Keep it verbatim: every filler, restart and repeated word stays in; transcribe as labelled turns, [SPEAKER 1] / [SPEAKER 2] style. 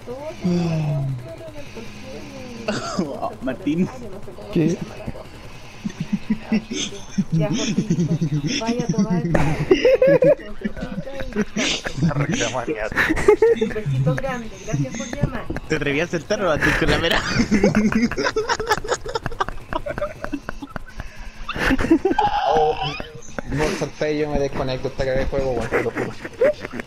[SPEAKER 1] Oh, Martín.
[SPEAKER 2] ¿Qué?
[SPEAKER 3] Ya, Jorgito, vaya a tomar el Un besito grande, gracias por llamar.
[SPEAKER 1] ¿Te atrevías a sentar o antes con la mera?
[SPEAKER 4] Oh, no solté, yo me desconecto hasta que de juego, bueno, te lo juro.